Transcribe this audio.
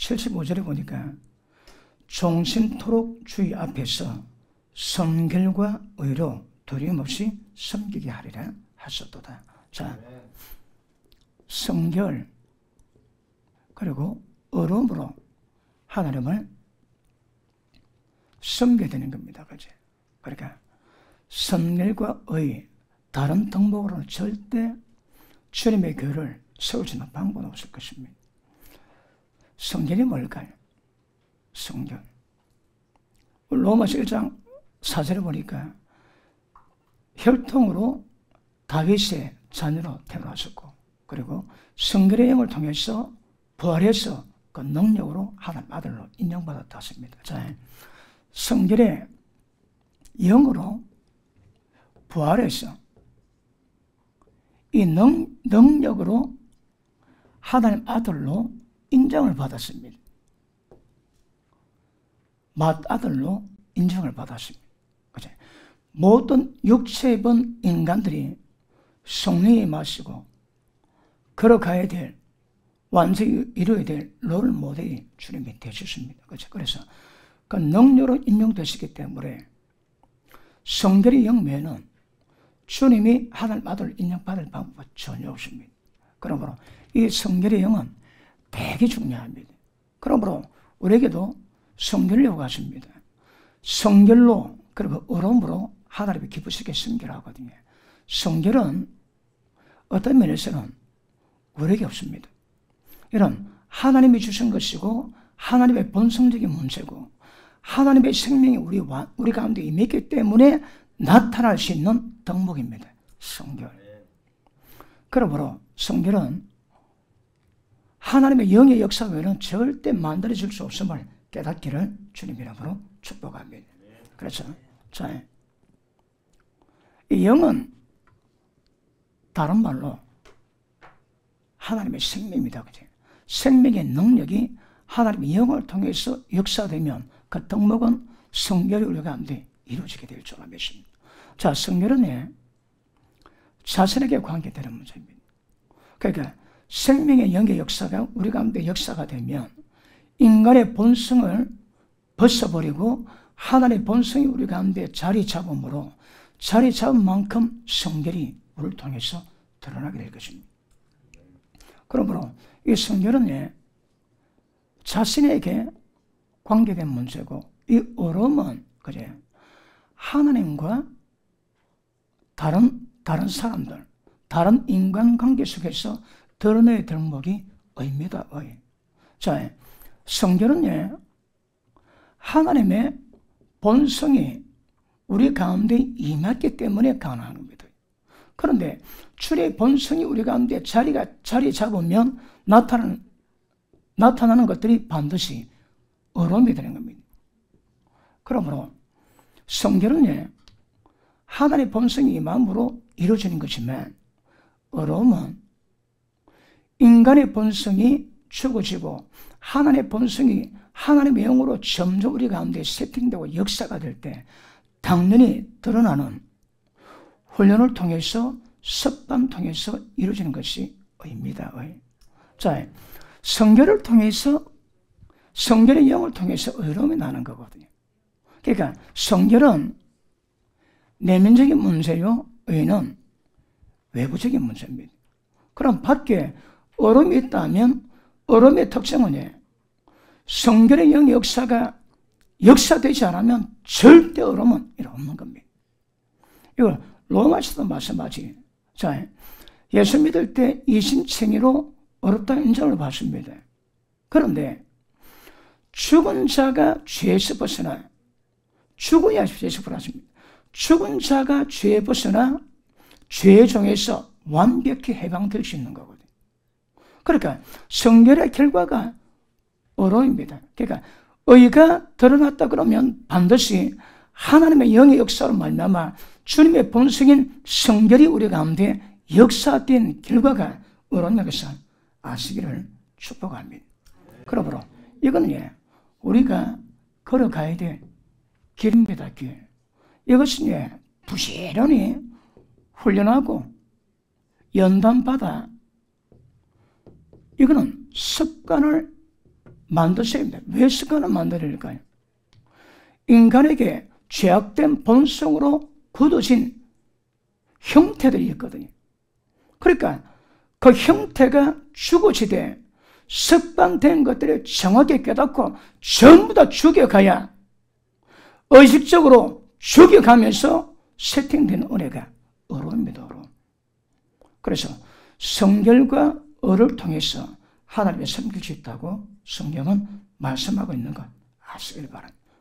75절에 보니까 종신토록 주의 앞에서 성결과 의로 두려움 없이 섬기게 하리라 하셨도다. 자, 성결 그리고 의로움으로 하나님을 섬겨야 되는 겁니다. 그죠? 그러니까 성결과 의, 다른 덕목으로는 절대 주님의 교회를 세울 수 있는 방법은 없을 것입니다. 성결이 뭘까요? 성결. 로마서 1장 4절에 보니까 혈통으로 다윗의 자녀로 태어나셨고, 그리고 성결의 영을 통해서 부활해서 그 능력으로 하나님 아들로 인정받았다 했습니다. 자, 성결의 영으로 부활해서 이 능력으로 하나님 아들로 인정을 받았습니다. 맏아들로 인정을 받았습니다. 그죠? 모든 육체에 본 인간들이 성령에 마시고 걸어가야 될, 완전히 이루어야 될 롤 모델이 주님이 되셨습니다. 그죠? 그래서 그 능력으로 인용되시기 때문에 성결의 영매는 주님이 하나님 아들을 인정받을 방법은 전혀 없습니다. 그러므로 이 성결의 영은 되게 중요합니다. 그러므로 우리에게도 성결을 요구하십니다. 성결로 그리고 의로움으로 하나님이 기쁘시게 성결하거든요. 성결은 어떤 면에서는 우리에게 없습니다. 이런 하나님이 주신 것이고 하나님의 본성적인 문제고 하나님의 생명이 우리 가운데 임했기 때문에 나타날 수 있는 덕목입니다. 성결. 그러므로 성결은 하나님의 영의 역사 외에는 절대 만들어질 수 없음을 깨닫기를 주님 이름으로 축복합니다. 그렇죠? 자, 이 영은 다른 말로 하나님의 생명입니다. 그죠? 생명의 능력이 하나님의 영을 통해서 역사되면 그 덕목은 성결이 우리 가운데 이루어지게 될 줄을 믿습니다. 자, 성결은 자신에게 관계되는 문제입니다. 그러니까 생명의 영의 역사가 우리 가운데 역사가 되면 인간의 본성을 벗어버리고 하나님의 본성이 우리 가운데 자리 잡음으로 자리 잡은 만큼 성결이 우리를 통해서 드러나게 될 것입니다. 그러므로 이 성결은 자신에게 관계된 문제고 이 의로움은 그래 하나님과 다른 사람들, 다른 인간관계 속에서 드러내야 될 덕목이 의입니다. 의. 자, 성결은 하나님의 본성이 우리 가운데 임했기 때문에 가능한 겁니다. 그런데 주의 본성이 우리 가운데 자리 잡으면 나타나는 것들이 반드시 의로움이 되는 겁니다. 그러므로 성결은 하나님의 본성이 임함으로 이루어지는 것이면 의로움은 인간의 본성이 죽어지고 하나님의 본성이 하나님의 영으로 점점 우리 가운데 세팅되고 역사가 될 때 당연히 드러나는 훈련을 통해서 습관 통해서 이루어지는 것이 의입니다. 의. 자, 성결을 통해서 성결의 영을 통해서 의로움이 나는 거거든요. 그러니까 성결은 내면적인 문제요, 의는 외부적인 문제입니다. 그럼 밖에 의로움이 있다면 의로움의 특징은 성결의 영의 역사가 역사되지 않으면 절대 의로움은 없는 겁니다. 이걸 로마서도 마찬가지. 자, 예수 믿을 때 이심청의로 어렵다는 인정을 받습니다. 그런데 죽은 자가 죄에서 벗어나 죽어야 죄에서 벗어났습니다. 죽은 자가 죄에 벗어나 죄의 종에서 완벽히 해방될 수 있는 거거든요. 그러니까 성결의 결과가 의로움입니다. 그러니까 의가 드러났다 그러면 반드시 하나님의 영의 역사로 말미암아 주님의 본성인 성결이 우리 가운데 역사된 결과가 의로움의 것을 아시기를 축복합니다. 그러므로 이거는 우리가 걸어가야 될 길입니다. 길. 이것은 부지런히 훈련하고 연단받아 이거는 습관을 만드셔야 합니다. 왜 습관을 만들어낼까요? 인간에게 죄악된 본성으로 굳어진 형태들이 있거든요. 그러니까 그 형태가 죽어지되 습관된 것들을 정확히 깨닫고 전부 다 죽여가야 의식적으로 죽여가면서 세팅된 은혜가 어려움입니다. 어려움. 그래서 성결과 의를 통해서 하나님의 섬길 수 있다고 성경은 말씀하고 있는 것 아시길 바랍니다.